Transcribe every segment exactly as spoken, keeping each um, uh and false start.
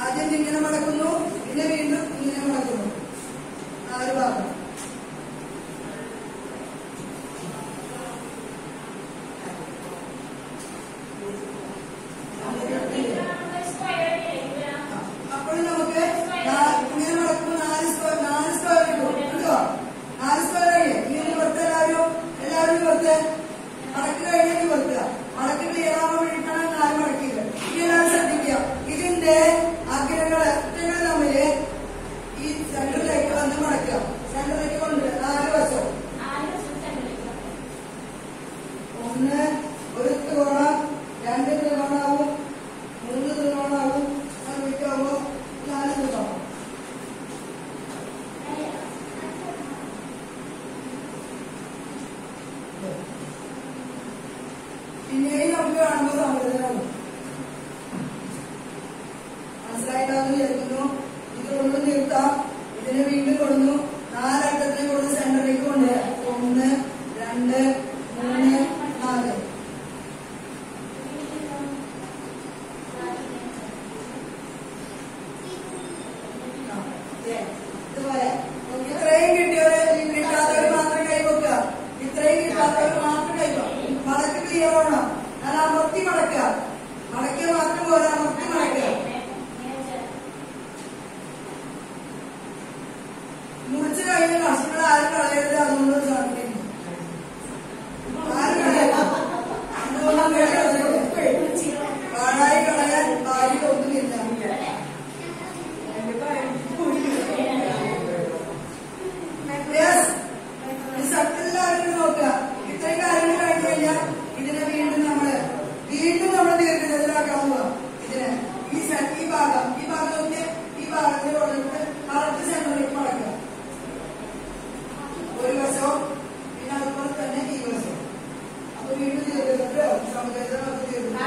ആദ്യം ഇങ്ങനെ മടക്കുന്നു, പിന്നെ വീണ്ടും ഇങ്ങനെ മടക്കുന്നു. നാല് ഭാഗം. അപ്പോൾ നമുക്ക് ഇങ്ങനെ മടക്കുമ്പോൾ നാല് സ്ക്വയർ നാല് സ്ക്വയർ കിട്ടും. കണ്ടോ? നാല് സ്ക്വയർ ആയി. ഇങ്ങനെ പുറത്ത് എല്ലാവരും എല്ലാവരും പുറത്ത് മടക്ക് കഴിഞ്ഞാൽ പുറത്തുക. മടക്ക് ക്ലിയർ ആവാൻ വേണ്ടിയിട്ടാണ് നാല് മടക്കിയത്. ഇനി എല്ലാവരും ശ്രദ്ധിക്കുക. ഇതിന്റെ അഗ്രങ്ങള് അഗ്രങ്ങൾ തമ്മില് ഈ സെന്ററിലേക്ക് വന്ന് മടക്കുക. സെന്ററിലേക്ക് കൊണ്ട് നാല് വശം ഒന്ന് ഒരു ത്രികോണം, രണ്ട് ത്രികോണാവും, മൂന്ന് ത്രികോണാവും, ആകുമ്പോ നാല് ത്രികോണം. പിന്നെയും നമുക്ക് കാണുമ്പോൾ സമുദ്രമാണ്. മനസ്സിലായിട്ടാന്ന് വിചാരിക്കുന്നു. ഇത് കൊണ്ട് നിർത്താം. ഇതിനെ വീണ്ടും കൊടുന്നു. നാലറ്റത്തിൽ കൊണ്ട് സെന്ററിലേക്ക് കൊണ്ട് ഒന്ന് രണ്ട് മൂന്ന് നാല്. ഇതുപോലെ ഇത്രയും കിട്ടിയവര് കിട്ടാത്തവർ മാത്രം കൈവെക്കുക. ഇത്രയും കിട്ടാത്തവർ മാത്രം കൈവെക്കുക. മടക്ക് ക്ലിയർ ആവണം. അത് അമർത്തി മടക്കുക. മടക്കിയ മാത്രം പോലെ അമർത്തി മടക്കുക. മുറിച്ച് കഴിഞ്ഞ കഷ്ണങ്ങൾ ആരും കളയരുത്. അതുകൊണ്ട് സാധിക്കുന്നു. ആരും കളയരുത്. അതുകൊണ്ടും പാഴായി കളയാൻ ഭാര്യ ഒന്നുമില്ല. എല്ലാവരും നോക്കുക. ഇത്രയും കാര്യങ്ങൾ കഴിഞ്ഞു കഴിഞ്ഞാൽ ഇതിനെ വീണ്ടും നമ്മള് വീണ്ടും നമ്മൾ ദീർഘചതുരാക്കാൻ പോവാ. ഇതിന് ഈ ഈ ഭാഗം ഈ ഭാഗം നോക്കിയ ഈ ഭാഗത്തിൽ കൊണ്ടിട്ട് കറക്റ്റ് സെന്ററിലേക്ക് മടക്കുക. ഒരു വശവും പിന്നെ അതുപോലെ തന്നെ ഈ വശം. അപ്പൊ വീണ്ടും ദീർഘചതുരോ സമചതുരോ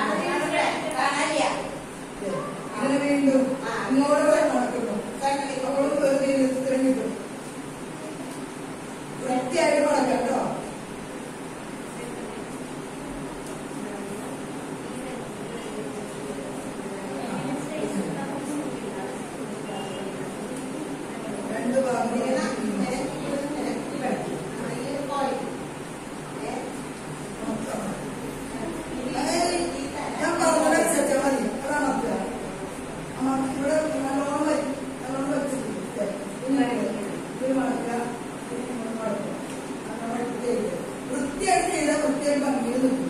ഇതിനെ വീണ്ടും ഇങ്ങോട്ട് വരെ മടക്കുന്നു. അപ്പോൾ ദീർഘചതുരം കിട്ടും. വൃത്തിയായിട്ട് മടക്കാം കേട്ടോ. രണ്ട് ഭാഗം ഞാൻ പറഞ്ഞനുസരിച്ചാൽ മതി. അതാണ് അത്ര ഇവിടെ നല്ലോണം വരും. നല്ലോണം വെച്ചിട്ടുണ്ട്. ഒരു മടക്കുക, വൃത്തിയായിട്ട് ചെയ്താൽ വൃത്തിയായി ഭംഗിയിൽ നിൽക്കും.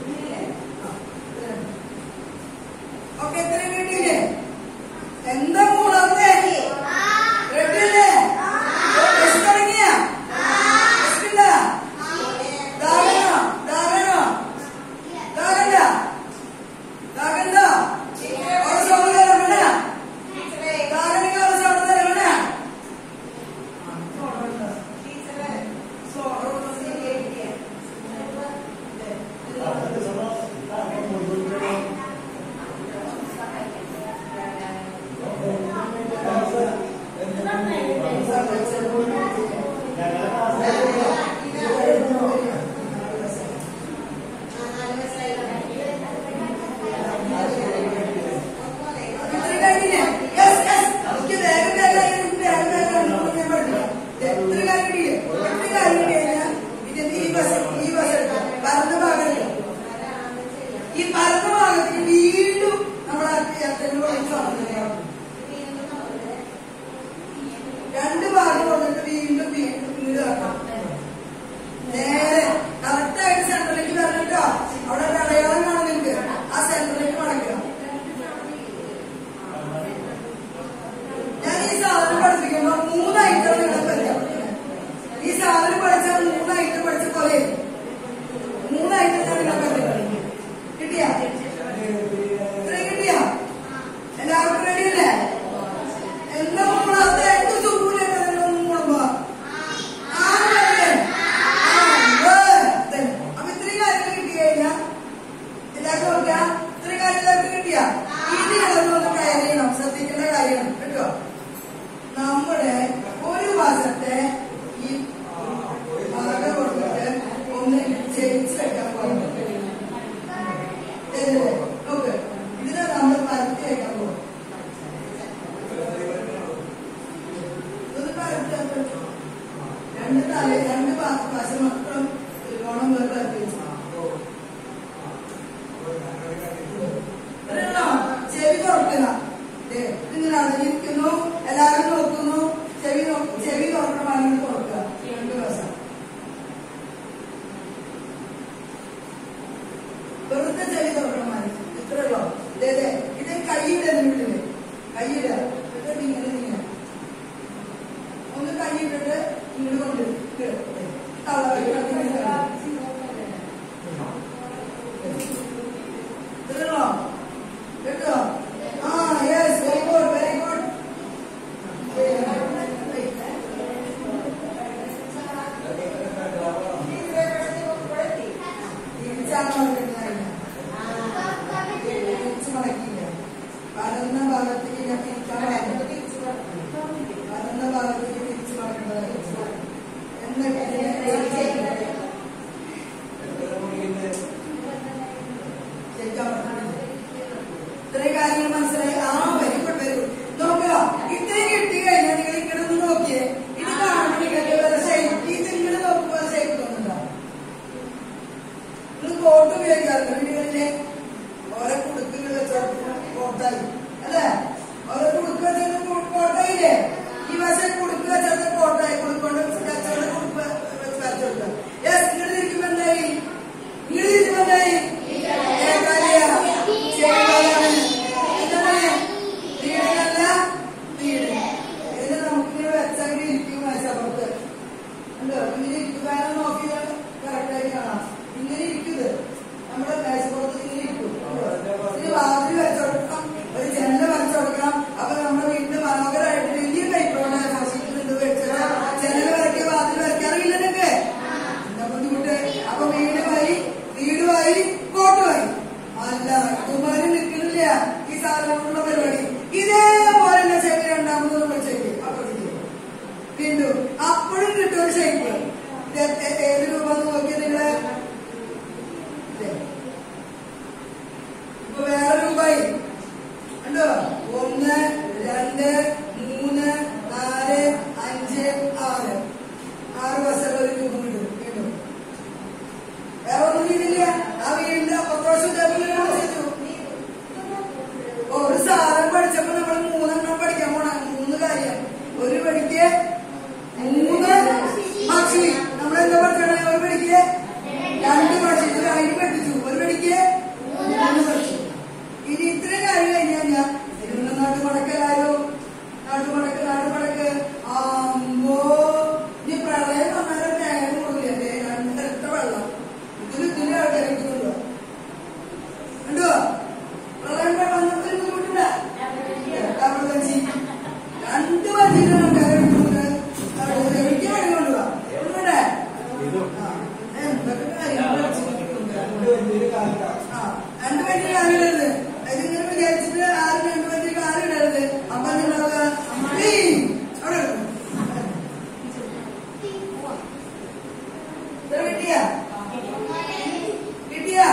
ഓക്കെ, എത്രയും കിട്ടിയില്ലേ? എന്താ മൂളത്തെ റെഡിയല്ലേ? തുടങ്ങിയ ദാഗനോ ദാഗനോ ദാഗണ്ട ദാഗണ്ട ഈ പരന്ന ഭാഗത്തിന് വീണ്ടും നമ്മുടെ രണ്ട് ഭാഗം വന്നിട്ട് വീണ്ടും വീണ്ടും ഇതാക്കാം. നേരെ കറക്റ്റായിട്ട് സെന്ററിലേക്ക് വരണിട്ടോ. അവിടെ ഒരു അടയാളം കാണുന്നുണ്ട്. ആ സെന്ററിലേക്ക് മടക്കുക. ഞാൻ ഈ സാധനം പഠിപ്പിക്കുമ്പോ മൂന്നായിട്ടാണ് നിങ്ങളെ പറ്റുക. ഈ സാധനം പഠിച്ചാൽ മൂന്നായിട്ട് പഠിച്ച പോലെ മൂന്നായിട്ടാണ് നിങ്ങളെ പറ്റുക. കിട്ടിയാ? ഇത്രയും കിട്ടിയാ? എല്ലാവർക്കും റെഡിയല്ലേ? എന്താ മൂന്നാമത്തെ എന്ത് സുഖമില്ല മൂടുമ്പോ അപ്പൊ ഇത്രയും കാര്യങ്ങൾ കിട്ടി കഴിഞ്ഞാൽ എല്ലാവർക്കും നോക്കുക. ഇത്രയും കാര്യങ്ങളൊക്കെ കിട്ടിയാ ഇനി അതൊന്നും കയറി ചെയ്യണം. ശ്രദ്ധിക്കേണ്ട കാര്യമാണ് കേട്ടോ. നമ്മുടെ ഒരു വശത്തെ ഈ ഭാഗം കൊടുത്തിട്ട് ഒന്ന് ജയിച്ച് വെക്കാൻ പോകും. നോക്ക്, ഇതിനെ നമ്മൾ പരത്തി വെക്കാൻ പോകും. ഉപയോഗിക്കാറുണ്ട് വീടുകളിലെ ഓരോ കുടുക്കുകൾ വെച്ചോട്ട് കോട്ടായി അല്ലേ? ഓരോ കുടുക്ക് വെച്ചിട്ട് കോട്ടായില്ലേ? ഈ വശം കുടുക്ക് വെച്ചത് കോട്ടായി കുടുക്കൊണ്ട് കച്ചവടം കുടുക്ക് വെച്ച് വരച്ചെടുക്കുക. യെസ്, ഇങ്ങനെ ഇരിക്കുമ്പോ എന്തായി? ഇങ്ങനെ ഇരിക്കുമ്പോ എന്തായി? എന്താണ് വീടിനല്ല വീട്. ഇതിന് നമുക്കിങ്ങനെ വെച്ചങ്ങനെ ഇരിക്കും മേശപ്പുറത്ത് ഉണ്ടോ? ഇങ്ങനെ ഇരിക്കുവാനും നോക്കിയാൽ കറക്റ്റായി കാണാം. ഇങ്ങനെ ഇരിക്കുന്നത് നമ്മുടെ മേശപ്പുറത്ത് ഇങ്ങനെ ഇരിക്കും. ഇത് വാതിൽ വെച്ചുകൊടുക്കാം, ഒരു ജനല് വരച്ചു കൊടുക്കണം. അപ്പൊ നമ്മുടെ വീട്ടില് മനോഹരമായിട്ട് വലിയ കൈക്കോടെ ആശിക്കുന്നുണ്ട് വെച്ചാൽ ജനല് വരയ്ക്കുക, വാതിൽ വരയ്ക്കാറില്ല നിനക്ക് എന്താ ബുദ്ധിമുട്ട്? അപ്പൊ വീടുമായി വീടുമായി കോട്ടുമായി അല്ല കുമാരി നിൽക്കുന്നില്ല ഈ സാധനങ്ങളുള്ള പരിപാടി. ഇതേപോലെ തന്നെ ഷേപ്പ് രണ്ടാമത് നമ്മൾ ഷേപ്പ് അപ്പുറത്തേക്ക് വീണ്ടും അപ്പോഴും കിട്ടും ഒരു ഷേപ്പ്. ഏത് രൂപ നോക്കിയ നിങ്ങള് ഇപ്പൊ വേറെ രൂപമായി ഉണ്ടോ? ഒന്ന് രണ്ട് മൂന്ന് നാല് അഞ്ച് ആറ് ആറ് വർഷമുള്ള ഒരു രൂപം കിട്ടും. വീണ്ടും വേറെ ഒന്നും ചെയ്തില്ല. ആ വീടിന്റെ അപ്പുറം ഒരു സാധനം പഠിച്ചപ്പോ നമ്മൾ മൂന്നെണ്ണം പഠിക്കാൻ പോണ. മൂന്ന് കാര്യം. ഒരു പഠിക്ക് മൂന്ന് പക്ഷി. നമ്മളെന്താ പഠിക്കണേ? ഒരു പഠിക്ക് രണ്ട് പക്ഷി. ഇത് അതിന് പഠിച്ചു. ഒരു പഠിക്ക് മൂന്ന് പക്ഷി. ഇനി ഇത്രയും കാര്യം കഴിഞ്ഞാൽ ഞാൻ ഇതിനുള്ള നാട്ടുമടക്കലായോ? നാട്ടുമടക്ക് നാട്ടുമടക്ക് ആമ്പോ ഇനി പ്രളയം വന്നാലും നേരം കൊടുക്കില്ലേ? രണ്ടരട്ട വെള്ളം ഇതിൽ ഇതിന്റെ ആൾക്കാരുണ്ടോ? ഉണ്ടോ? പ്രളയം വന്നപ്പോൾ ബുദ്ധിമുട്ടില്ല. ഡബിൾ വഞ്ചി രണ്ട് വഞ്ചിയിലാണ് ആൾക്കാരെടുക്കുന്നത്. എനിക്ക് വഴി കൊണ്ടുപോവാ എവിടെ എന്തൊക്കെ കാര്യങ്ങൾ രണ്ട് വണ്ടി കാലിടരുത്. അതിങ്ങനെ വിചാരിച്ചിട്ട് ആരും രണ്ട് വണ്ടി കാലിടരുത്. അപ്പൊ നിങ്ങളൊക്കെ അവിടെ കിട്ടിയ കിട്ടിയ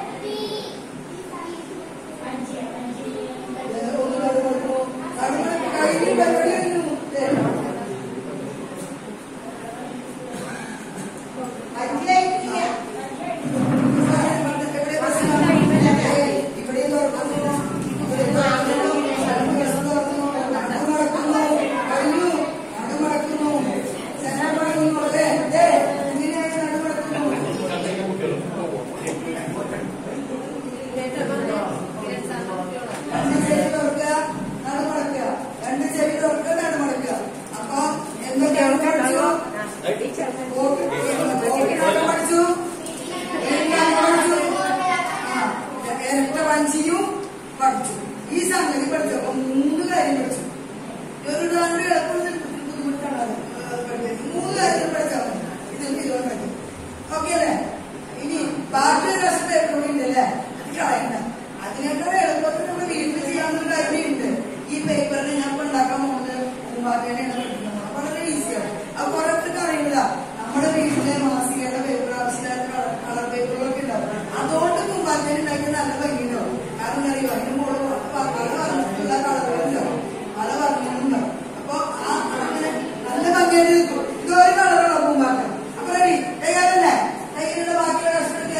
വഞ്ചിയും പഠിച്ചു. ഈ സംഗതി പഠിച്ചപ്പോ മൂന്ന് കാര്യം പഠിച്ചു. ഒരു രണ്ട് ബുദ്ധിമുട്ടാണ്. മൂന്ന് കാര്യങ്ങൾ പഠിച്ചാൽ മതി. ഇത് ഇതുകൊണ്ടാക്കി ഓക്കെ അല്ലേ? ഇനി ബാക്കി രസം എപ്പോഴുണ്ടല്ലേ? അത് കളയണ്ട. അതിനേക്കാൾ എളുപ്പത്തിൽ നമ്മുടെ വീട്ടിൽ ചെയ്യാവുന്ന കാര്യമുണ്ട്. ഈ പേപ്പറിന് ഞാൻ ഇപ്പൊ ഉണ്ടാക്കാൻ പോകുന്നത് പൂമ്പാറ്റേനെയാണ് പഠിക്കുന്നത്. വളരെ ഈസിയാണ്. അത് കുറെ പേർക്ക് അറിയില്ല. നമ്മുടെ വീട്ടിലെ മാസികയുടെ പേപ്പർ ആവശ്യമില്ലാത്ത കളർ പേപ്പറുകളൊക്കെ ഉണ്ടാവും. അതുകൊണ്ട് പൂമ്പാറ്റേനെ ഉണ്ടാക്കിയ നല്ല ഭംഗിയുണ്ടാവും. കാരണം അറിയോ? അതിന് മുകളിൽ പല പറഞ്ഞിട്ടുള്ള കളറുകളുണ്ടാവും, പല പറഞ്ഞിട്ടുണ്ടാവും. അപ്പൊ ആ അങ്ങനെ നല്ല ഭംഗിയായിട്ട് നിൽക്കും. ഇതൊരു കളറാണോ പൂമ്പാറ്റ? അപ്പൊ റെഡി കൈകാലല്ലേ? കൈകളുടെ ബാക്കിയുള്ള കഷ്ടമൊക്കെ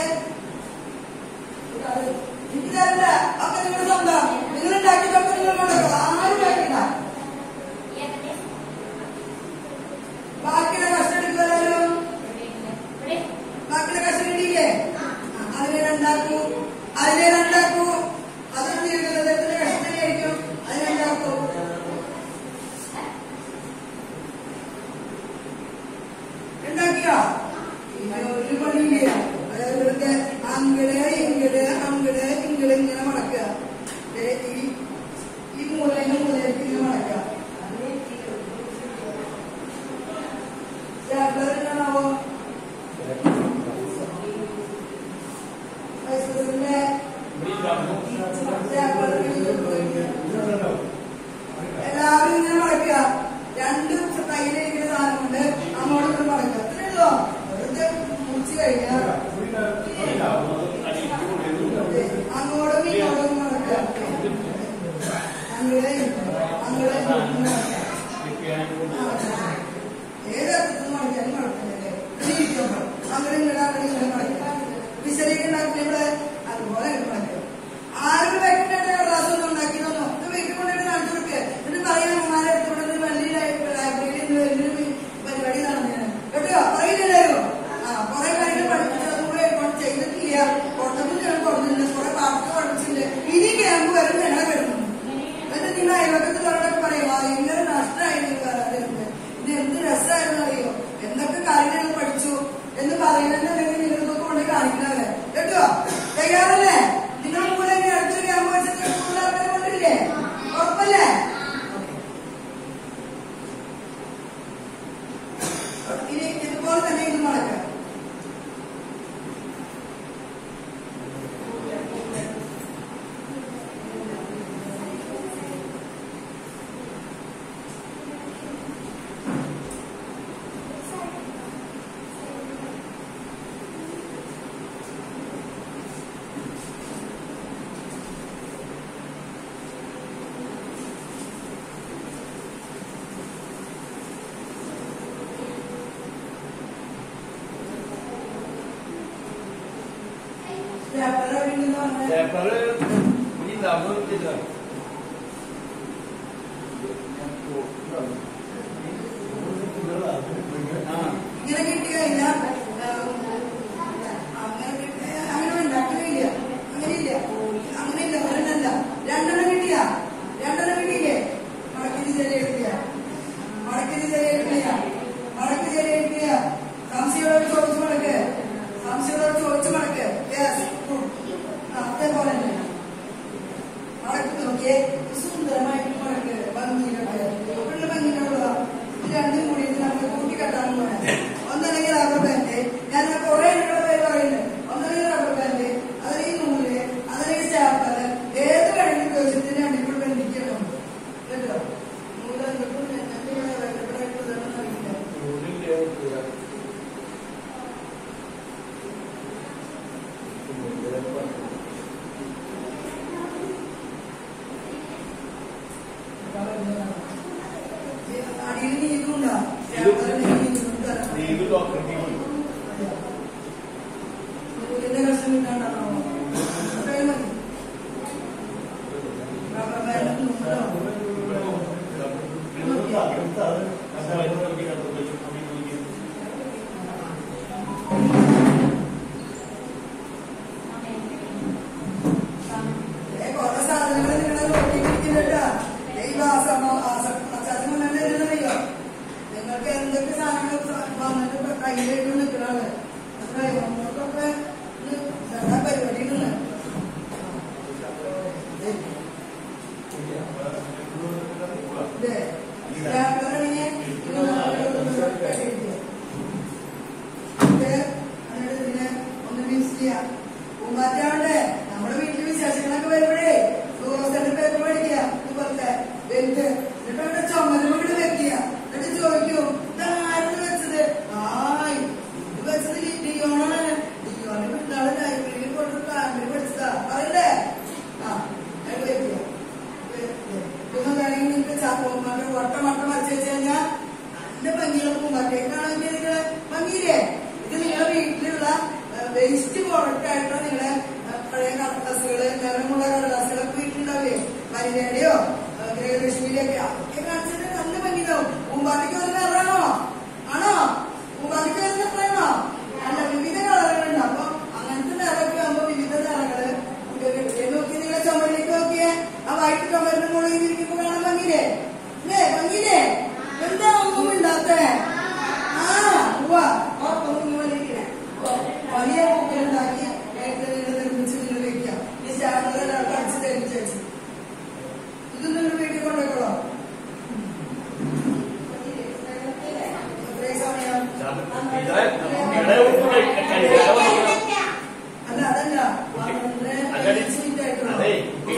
എനിക്ക് തരണ്ട. അപ്പൊ നിങ്ങളുടെ സ്വന്തം നിങ്ങൾ ഉണ്ടാക്കിയപ്പോ നിങ്ങൾ കൊണ്ടോ ആരും ഉണ്ടാക്കില്ല. ബാക്കിയുടെ കഷ്ടം എടുക്കുമല്ലോ. ബാക്കിയുടെ കഷ്ടം കിട്ടിയില്ലേ? അതിനെ രണ്ടാക്കൂ, അതിനെ രണ്ടാക്കൂ. അതൊന്നും തീരുന്നത് എത്ര കഷ്ടമായിരിക്കും. അതിനെ രണ്ടാക്കൂ. ഉണ്ടാക്കിയോ? ഒരു പണിയില്ല. അതായത് ഇവിടുത്തെ അങ്കിട് ഇങ്കിട് അങ്കിട് ഇങ്കിട് ഇങ്ങനെ മടക്കുക. ഈ മൂലന്റെ മൂലയ്ക്ക് ഇങ്ങനെ മടക്കുക. എന്താണാവോ? വൈസ് പ്രസിഡന്റ് ഇങ്ങനെ കിട്ടി കഴിഞ്ഞാൽ അങ്ങനെ അങ്ങനെ വേണ്ട അങ്ങനെയില്ല അങ്ങനെയില്ല അങ്ങനെയില്ല ഒരെണ്ണല്ല രണ്ടെണ്ണം കിട്ടിയ രണ്ടെണ്ണം കിട്ടിയില്ലേ മടക്കിന് ചെറിയ കിട്ടിയ മടക്കിന് ചെറിയ കിട്ടിയ മടക്ക് ചെറിയ കിട്ടിയ സംശയോട് ചോദിച്ചു മടക്ക് സംശയോട് ചോദിച്ചു മടക്ക് അതേപോലെ തന്നെ മടക്ക് നോക്കിയേ സുന്ദരമായിട്ട് മടക്ക് ഭംഗിയിലൊക്കെ ഉള്ള ഭംഗിയിലുള്ളതാ ഇത് രണ്ടും കൂടി നമുക്ക് കൂട്ടിക്കെട്ടാൻ പോകാൻ ഒന്നല്ലെങ്കിൽ റബ്ബർ ബാൻഡ് ഞാൻ കുറെ പേര് പറയുന്നത് ഒന്നല്ലെങ്കിൽ റബ്ബർ ബാൻഡ് അതല്ലെങ്കിൽ നൂല് അതല്ലെങ്കിൽ സ്റ്റാപ്പർ ഏത് വേണമെങ്കിലും ചോദിച്ചതിന് അടിപൊളി ബന്ധിക്കണം കേട്ടോ നൂല് എന്തൊക്കെ അടിയിൽ നീക്കുണ്ടോ നൂലിന്റെ കഷ്ടം കിട്ടാണ്ടാണോ റബ്ബർ ബാൻഡ് കുറെ സാധനങ്ങൾ നിങ്ങളെ നോക്കിയിരിക്കുന്നുണ്ടാ നിങ്ങൾക്ക് എന്തൊക്കെ സാധനങ്ങൾ വന്നിട്ട് കയ്യിലേക്ക് നിൽക്കണാണ് നമുക്കൊക്കെ പരിപാടികള് ഒന്ന് മിക്സ് ചെയ്യാം പൂമ്പാറ്റാവണ്ടേ നമ്മുടെ വീട്ടിൽ വിശേഷങ്ങളൊക്കെ വരുമ്പോഴേ ടൂറിസ്റ്റ് പേപ്പർ മേടിക്കുക ഇതുപോലത്തെ വെൽറ്റ് എന്നിട്ട് ചുമലും വീട് വെക്കുക എന്നിട്ട് ചോദിക്കും ഇതാരും വെച്ചത് ആയ് ഇത് വെച്ചത് ഡിയോണാണ് ഡിയോണ് വീട്ടാള് ലൈബ്രറിയിൽ കൊണ്ട് ഫാമിലി പഠിച്ചതാ പറയല്ലേ ആ അത് വെക്കുക ഇതൊന്നും വേണമെങ്കിൽ നിങ്ങൾക്ക് ചാക്കോമാരുടെ വട്ടം വട്ടം വരച്ച് വെച്ച് കഴിഞ്ഞാൽ നല്ല ഭംഗിയുള്ള പൂമ്പാറ്റേക്കാണ് നിങ്ങള് ഭംഗിയില്ലേ ഇത് നിങ്ങളുടെ വീട്ടിലുള്ള വേസ്റ്റ് പ്രോഡക്റ്റ് ആയിട്ടോ നിങ്ങളെ പഴയ കടലാസുകള് നിറമുള്ള കടലാസുകളൊക്കെ വീട്ടിലുണ്ടാവില്ലേ മരിനയുടെയോ ഗൃഹലക്ഷ്മിയിലൊക്കെ അതൊക്കെ കാണിച്ചിട്ട് നല്ല ഭംഗിയാവും പൂമ്പാറ്റയ്ക്ക് വരുന്ന നിറാണോ ആണോ പൂമ്പാറ്റയ്ക്ക് വരുന്ന നിറാണോ അല്ല വിവിധ കളറുകളുണ്ട് അപ്പൊ അങ്ങനത്തെ നിറമൊക്കെ ആകുമ്പോ വിവിധ നിറങ്ങള് നോക്കി നിങ്ങളെ ചുമരിലേക്ക് നോക്കിയേ ആ വൈറ്റ് ചുമരിന്റെ മുകളിൽ ഇരിക്കുമ്പോ കാണാൻ ഭംഗിയില്ലേ അല്ലേ ഭംഗിയില്ലേ എന്താ ഒന്നും ഇണ്ടാത്തേ ആ ഉവ്വ ഒന്നും വലിയ വലിയ പൂക്കളുണ്ടാക്കി നിർമ്മിച്ച് നിങ്ങൾ വെക്കാം ഈ സ്റ്റാമ്പുകൾ ഒരാൾക്ക് അടിച്ച് തരിച്ചു ഇത് നിങ്ങൾ വീട്ടിൽ കൊണ്ടുപോയിക്കോളോ എത്രയും സമയം അല്ല അതല്ല മിനിറ്റ് ആയിട്ടുള്ളൂ അതെ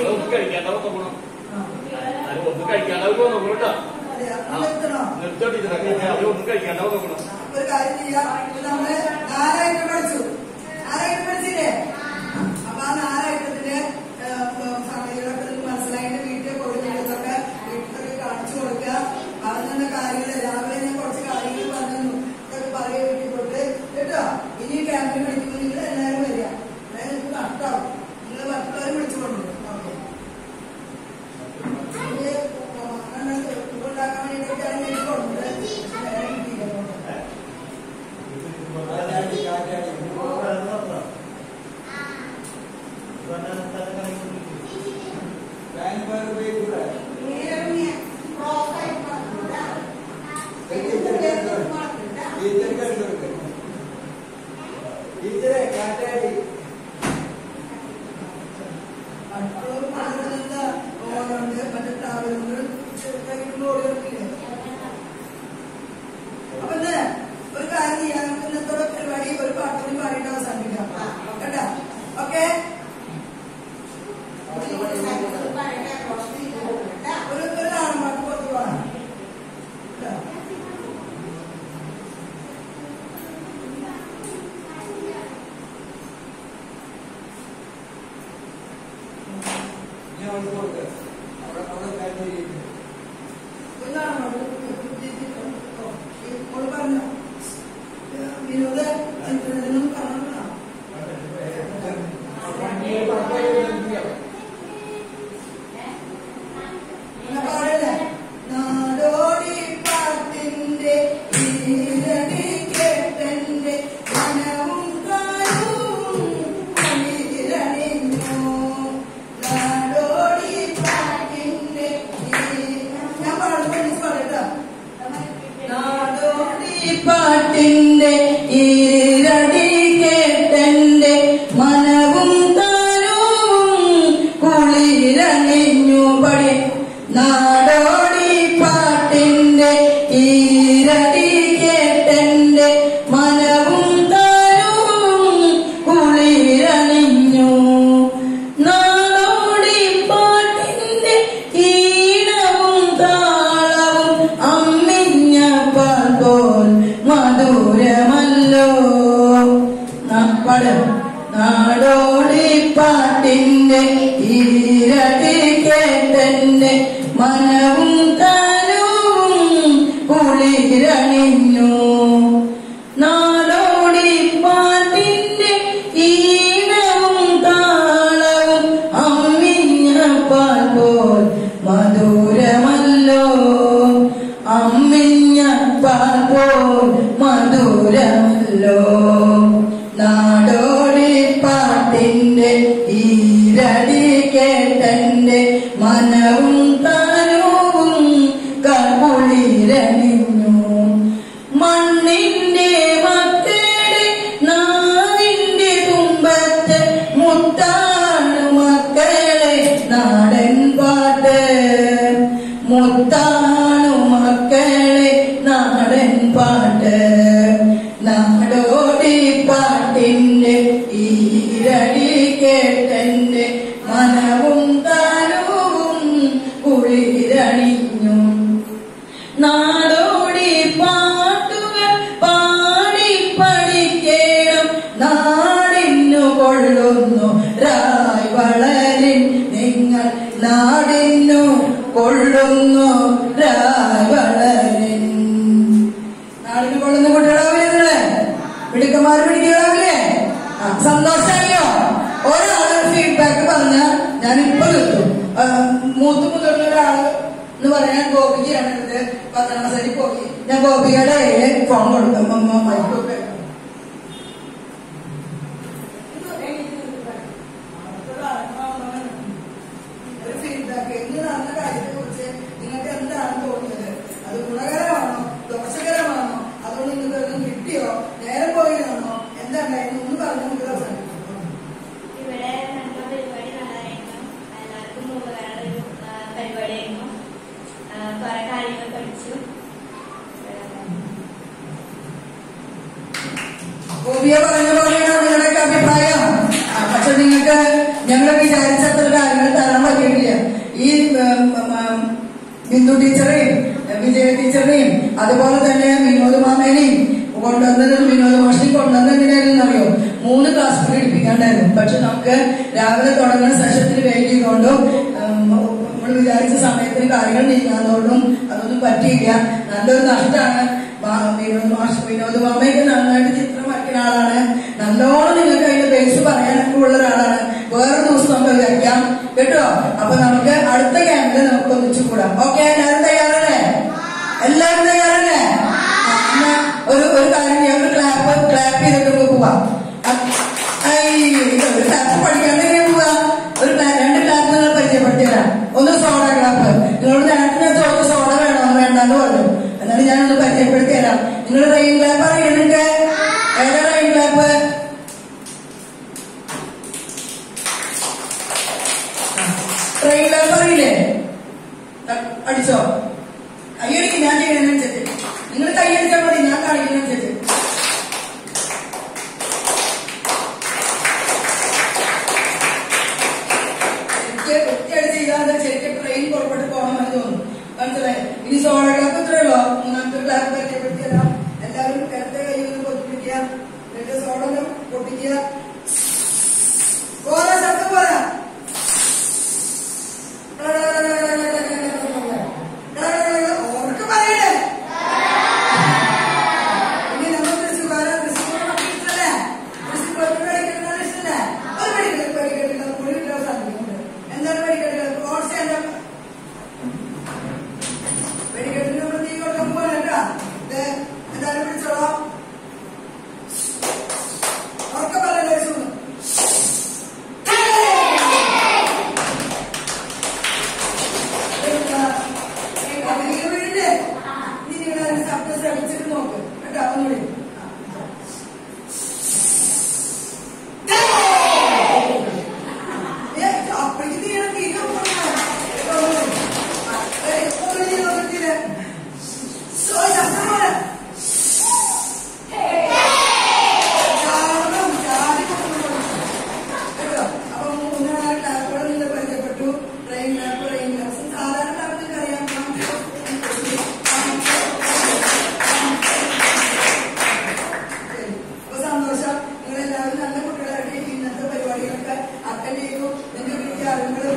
ഒരു കാര്യം ചെയ്യാം നമ്മള് നാലായിട്ട് പഠിച്ചു നാലായിട്ട് പഠിച്ചില്ലേ അപ്പൊ ആ നാലായിട്ടത്തിന്റെ സമയങ്ങളൊക്കെ മനസ്സിലായിട്ട് വീട്ടിൽ കൊടുക്കുന്നതൊക്കെ വീട്ടിലൊക്കെ കാണിച്ചു കൊടുക്കുക പറഞ്ഞ കാര്യങ്ങൾ രാവിലെ ഞാൻ കുറച്ച് കാര്യങ്ങൾ പറഞ്ഞു ഇതൊക്കെ പറയുക വീട്ടിൽ പോയിട്ട് കേട്ടോ ഇനി ക്യാമ്പിൽ വിളിക്കുമ്പോൾ നിങ്ങൾ എല്ലാവരും വരിക അതായത് നിങ്ങൾക്ക് നഷ്ടാവും നിങ്ങൾ മറ്റുള്ളവരെ വിളിച്ചുകൊണ്ടു ഓക്കെ ഉണ്ടാക്കാൻ വേണ്ടിയിട്ടൊക്കെയാണ് ഞാൻ കൊണ്ടത് ടീച്ചറെ കാറ്റാടി ഓടുണ്ട് മറ്റേ താവലുണ്ട് ഓടുകൾക്കില്ലേ അപ്പൊ ഒരു കാര്യം ചെയ്യാം നമുക്ക് ഇന്നത്തെ പരിപാടി ഒരു പാട്ടുകൂടി പാടിയിട്ട് അവസാനിപ്പിക്കാം കേട്ടാ ഓക്കെ ഒരു ഒരു നാടൻപാട്ട് പുറത്ത് പോകാം പറഞ്ഞോ വിനോദ പറഞ്ഞു പാട്ടിന്റെ ഈരടി കേട്ടെന്റെ മനവും തനുവും കുളിരണിഞ്ഞു. നാടോടി പാട്ടിന്റെ ഈണവും താളവും അമ്മിഞ്ഞപ്പാൽ പോൽ മധുരമല്ലോ, അമ്മിഞ്ഞപ്പാൽ പോൽ മധുരമല്ലോ. നാടോടി പാട്ടിന്റെ ഈരടി കേട്ടെന്റെ മനവും തനുവും കുളിരണിഞ്ഞു. മണ്ണിന്റെ മക്കളെ നാടിന്റെ തുമ്പത്ത് മുത്താണ് മക്കളെ നാടൻ പാട്ട്, മുത്താണ് മക്കളെ നാടൻ പാട്ട്. നാടോടി പാട്ടിന്റെ ഈരടി കേട്ടെന്റെ മനവും തനുവും കുളിരണിഞ്ഞു. നാടോടി പാട്ടുകൾ പാടി പഠിക്കണം, നാടിനു കൊള്ളുന്നു രായ് വളരിൻ നിങ്ങൾ, നാടിനു കൊള്ളുന്നു രായ് വളരിൻ. നാടിന് കൊള്ളുന്ന കുട്ടികളാവില്ലേ നിങ്ങള്? മിടുക്കന്മാര് പിടികളാവില്ലേ? സന്തോഷമായോ? ഒരാള് ഫീഡ്ബാക്ക് പറഞ്ഞാൽ ഞാനിപ്പോ നിർത്തും. മൂത്ത് മുതിർന്ന ഒരാള് എന്ന് പറയാൻ ഗോപികയാണ് ഇത് പത്താം ക്ലാസ്സിൽ പോയി. ഞാൻ ഗോപികയുടെ കയ്യില് ഫോൺ കൊടുക്കും. മൈക്കൊക്കെ ഒരു ഫീഡ്ബാക്ക് ഇന്ന് നടന്ന കാര്യത്തെ കുറിച്ച് നിങ്ങൾക്ക് എന്താണ് തോന്നിയത്? അത് ഗുണകരമാണോ ദോഷകരമാണോ? അതുകൊണ്ട് നിങ്ങൾക്ക് ഒന്നും കിട്ടിയോ? നേരം പോയതാണോ? എന്താണ്ടായിരുന്നു ഒന്ന് പറഞ്ഞു നമുക്ക് അവസാനിക്കും. ഇവിടെ നമ്മുടെ പരിപാടി നല്ലതായിരുന്നു, എല്ലാവർക്കും ഉപകാരമുള്ള പരിപാടിയായിരുന്നു. കുറെ കാര്യങ്ങൾ പഠിച്ചു. ഗോപിയ പറഞ്ഞ പോലെയാണ് നിങ്ങളുടെയൊക്കെ അഭിപ്രായം. പക്ഷെ നിങ്ങൾക്ക് ഞങ്ങൾ വിചാരിച്ചത്ര കാര്യങ്ങൾ തരാൻ പറ്റിയിട്ടില്ല. ഈ ബിന്ദു ടീച്ചറെയും വിജയ ടീച്ചറിനെയും അതുപോലെ തന്നെ വിനോദ് മാമേനെയും കൊണ്ടുവന്നത്, വിനോദ് മാഷിനെയും കൊണ്ടുവന്നത് എങ്ങനെയായിരുന്നു അറിയോ? മൂന്ന് ക്ലാസ് പഠിപ്പിക്കാണ്ടായിരുന്നു. പക്ഷെ നമുക്ക് രാവിലെ തുടങ്ങുന്ന സെഷത്തിൽ വെയിറ്റ് ചെയ്തുകൊണ്ടും നമ്മൾ വിചാരിച്ച സമയത്തിന് കാര്യങ്ങൾ നീങ്ങാതുകൊണ്ടും അതൊന്നും പറ്റിയില്ല. നല്ലൊരു നഷ്ടമാണ്. വിനോദ് മാഷ് വിനോദ് മാമയൊക്കെ നന്നായിട്ട് ചിത്രം വരയ്ക്കുന്ന ആളാണ്. നല്ലോണം നിങ്ങൾക്ക് അതിന്റെ ബേസ് പറയാനൊക്കെ ഉള്ള ഒരാളാണ്. വേറൊരു ദിവസം നമുക്ക് വിചാരിക്കാം കേട്ടോ. അപ്പൊ നമുക്ക് അടുത്ത ക്യാമ്പിൽ നമുക്ക് ഒന്നിച്ചു കൂടാം. ഓക്കെ, എല്ലാവരും തയ്യാറല്ലേ? എല്ലാവരും തയ്യാറല്ലേ? ഒരു ഒരു കാര്യം ഞങ്ങൾ ക്ലാപ്പ് ക്ലാപ്പ് ചെയ്തിട്ട് പോവാം. ഒരു ക്ലാപ്പ് പഠിക്കാണ്ട് എങ്ങനെ പോവാ? ഒരു രണ്ട് ക്ലാപ്പ് നിങ്ങൾ പരിചയപ്പെടുത്തി തരാം. ഒന്ന് സോഡ ക്ലാപ്പ്. നിങ്ങളോട് നേരത്തെ ഞാൻ ചോദിച്ചു സോഡ വേണോ വേണ്ടാന്ന് പറഞ്ഞു. എന്നാലും ഞാനൊന്ന് പരിചയപ്പെടുത്തി തരാം. നിങ്ങൾ റെയിൻ ക്ലാപ്പ് അറിയണെങ്കിൽ ഏതാ റെയിൻ ക്ലാപ്പ്? റെയിൻ ക്ലാപ്പ് അറിയില്ലേ? അടിച്ചോ? കൈയടിക്കും. ഞാൻ ചെയ്യുന്നതിനനുസരിച്ച് നിങ്ങൾ കൈയടിച്ചാൽ മതി. ഞാൻ കാണിക്കുന്നതനുസരിച്ച്. വൃത്തിയായിട്ട് ചെയ്താൽ ശരിക്കും ട്രെയിൻ പുറപ്പെട്ട് പോകണമെന്ന് തോന്നും. മനസ്സിലായി? ഇനി സോഡ ക്ലാപ്പ് ഇത്രയുള്ളോ? മൂന്നാമത്തെ ക്ലാപ്പ് പരിചയപ്പെടുത്തി തരാം. എല്ലാവരും ഇടത്തെ കൈ ഒന്ന് പൊട്ടിപ്പിടിക്കുക, എന്നിട്ട് സോഡ ഒന്ന് പൊട്ടിക്കുക. പോരാ, ശബ്ദം പോരാ. ഓർക്ക് പറയണേ. ഇനി നമ്മൾ തൃശ്ശൂർക്കാരെ തൃശ്ശൂർ ഇഷ്ടല്ലേ? തൃശ്ശൂർ പഠിക്കുന്ന ഇഷ്ടല്ലേ? അത് പഠിക്കുന്നത് പഠിക്കേണ്ടത് ഒരു സാധിക്കുന്നുണ്ട്. എന്താണ് പഠിക്കേണ്ടത്? ഓട്സ് വെടിക്കെട്ടിന് നമ്മൾ തീ കൊടുക്കാൻ പോകാനല്ല.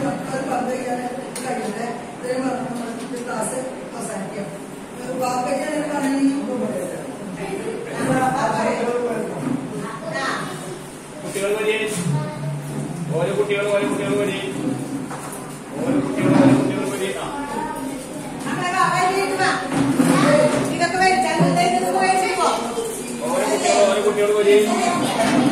മക്കൾ പങ്കുവയ്ക്കാൻ കഴിയുന്നത് ഇത്രയും പറഞ്ഞ ക്ലാസ് അവസാനിക്കാം. വാക്കൊക്കെയാണ് പറയണമെങ്കിൽ കുട്ടികൾ വഴി ഓരോ കുട്ടികൾ ഓരോ കുട്ടികൾ വഴി ഓരോ കുട്ടികൾ ഓരോ കുട്ടികൾ വഴി ഇതൊക്കെ ഓരോ കുട്ടികൾ ഓരോ കുട്ടികൾ വഴി